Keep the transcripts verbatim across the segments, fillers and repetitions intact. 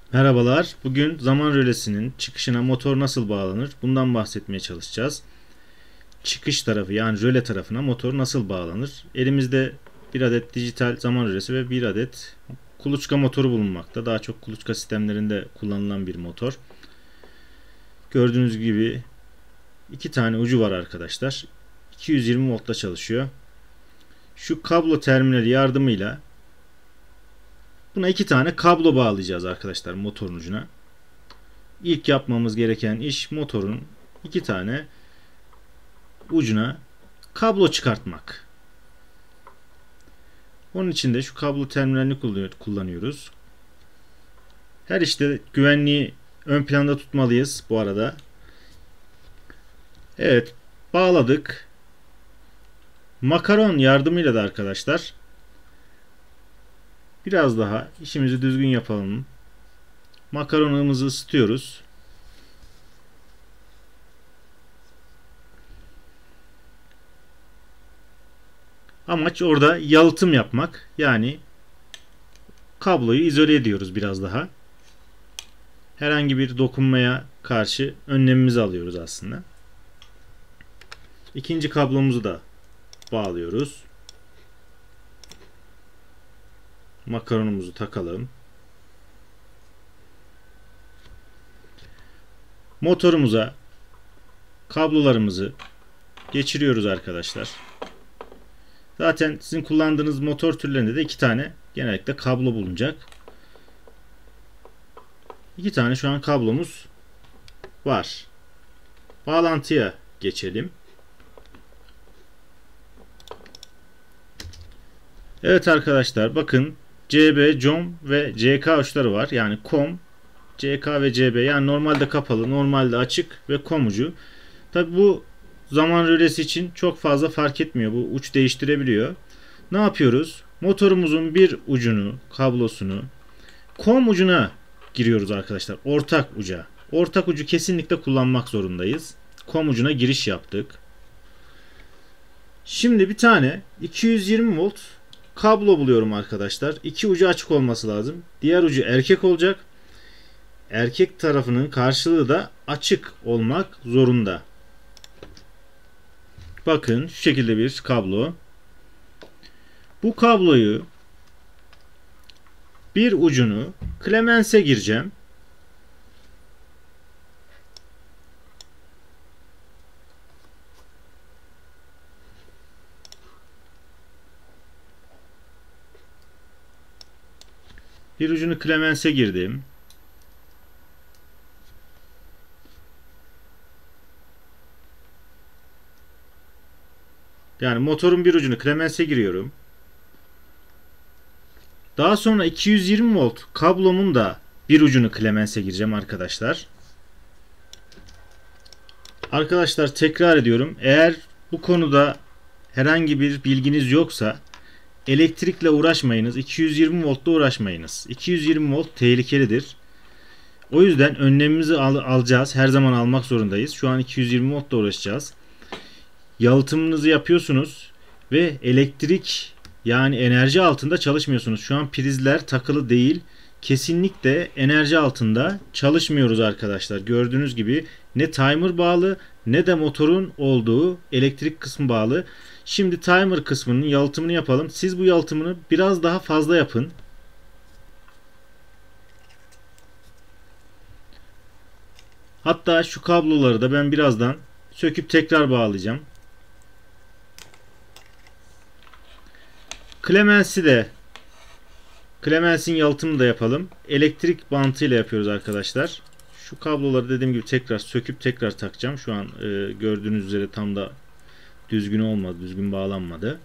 Merhabalar. Bugün zaman rölesinin çıkışına motor nasıl bağlanır? Bundan bahsetmeye çalışacağız. Çıkış tarafı yani röle tarafına motor nasıl bağlanır? Elimizde bir adet dijital zaman rölesi ve bir adet kuluçka motoru bulunmakta. Daha çok kuluçka sistemlerinde kullanılan bir motor. Gördüğünüz gibi iki tane ucu var arkadaşlar. iki yüz yirmi voltla çalışıyor. Şu kablo terminali yardımıyla buna iki tane kablo bağlayacağız arkadaşlar motorun ucuna. İlk yapmamız gereken iş motorun iki tane ucuna kablo çıkartmak. Onun için de şu kablo terminalini kullanıyoruz. Her işte güvenliği ön planda tutmalıyız bu arada. Evet, bağladık. Makaron yardımıyla da arkadaşlar biraz daha işimizi düzgün yapalım. Makaronumuzu ısıtıyoruz. Amaç orada yalıtım yapmak. Yani kabloyu izole ediyoruz biraz daha. Herhangi bir dokunmaya karşı önlemimizi alıyoruz aslında. İkinci kablomuzu da bağlıyoruz. Makaronumuzu takalım. Motorumuza kablolarımızı geçiriyoruz arkadaşlar. Zaten sizin kullandığınız motor türlerinde de iki tane genellikle kablo bulunacak. İki tane şu an kablomuz var. Bağlantıya geçelim. Evet arkadaşlar bakın C B, COM ve C K uçları var. Yani COM, C K ve C B yani normalde kapalı, normalde açık ve COM ucu. Tabi bu zaman rölesi için çok fazla fark etmiyor. Bu uç değiştirebiliyor. Ne yapıyoruz? Motorumuzun bir ucunu, kablosunu COM ucuna giriyoruz arkadaşlar. Ortak uca. Ortak ucu kesinlikle kullanmak zorundayız. COM ucuna giriş yaptık. Şimdi bir tane iki yüz yirmi volt kablo buluyorum arkadaşlar. İki ucu açık olması lazım. Diğer ucu erkek olacak. Erkek tarafının karşılığı da açık olmak zorunda. Bakın şu şekilde bir kablo. Bu kabloyu bir ucunu Clemens'e gireceğim. Bir ucunu Clemens'e girdim. Yani motorun bir ucunu Clemens'e giriyorum. Daha sonra iki yüz yirmi volt kablomun da bir ucunu Clemens'e gireceğim arkadaşlar. Arkadaşlar tekrar ediyorum. Eğer bu konuda herhangi bir bilginiz yoksa elektrikle uğraşmayınız. iki yüz yirmi voltla uğraşmayınız. iki yüz yirmi volt tehlikelidir. O yüzden önlemimizi al alacağız. Her zaman almak zorundayız. Şu an iki yüz yirmi voltla uğraşacağız. Yalıtımınızı yapıyorsunuz ve elektrik yani enerji altında çalışmıyorsunuz. Şu an prizler takılı değil. Kesinlikle enerji altında çalışmıyoruz arkadaşlar. Gördüğünüz gibi ne timer bağlı ne de motorun olduğu elektrik kısmı bağlı. Şimdi timer kısmının yalıtımını yapalım. Siz bu yalıtımını biraz daha fazla yapın. Hatta şu kabloları da ben birazdan söküp tekrar bağlayacağım. Clemens'i de Clemens'in yalıtımını da yapalım. Elektrik bantıyla yapıyoruz arkadaşlar. Şu kabloları dediğim gibi tekrar söküp tekrar takacağım. Şu an e, gördüğünüz üzere tam da düzgün olmadı, düzgün bağlanmadı.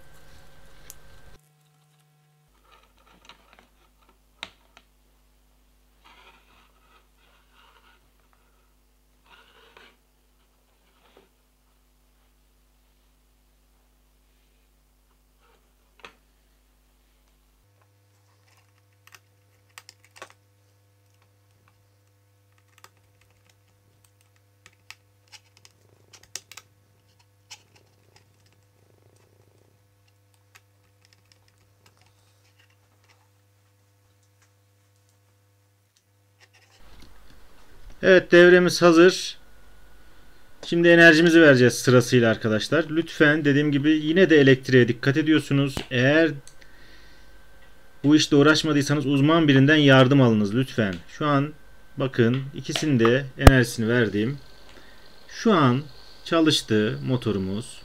Evet, devremiz hazır. Şimdi enerjimizi vereceğiz sırasıyla arkadaşlar. Lütfen dediğim gibi yine de elektriğe dikkat ediyorsunuz. Eğer bu işte uğraşmadıysanız uzman birinden yardım alınız lütfen. Şu an bakın ikisinin de enerjisini verdiğim. Şu an çalıştı motorumuz.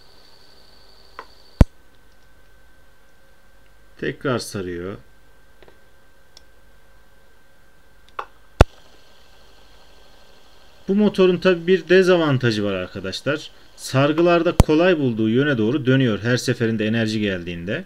Tekrar sarıyor. Bu motorun tabi bir dezavantajı var arkadaşlar. Sargılarda kolay bulduğu yöne doğru dönüyor her seferinde enerji geldiğinde.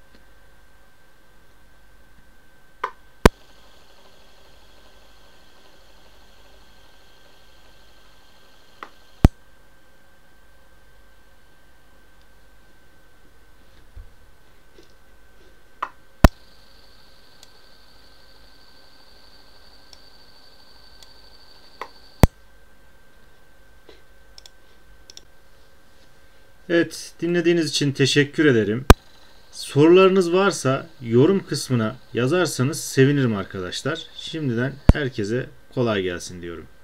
Evet, dinlediğiniz için teşekkür ederim. Sorularınız varsa yorum kısmına yazarsanız sevinirim arkadaşlar. Şimdiden herkese kolay gelsin diyorum.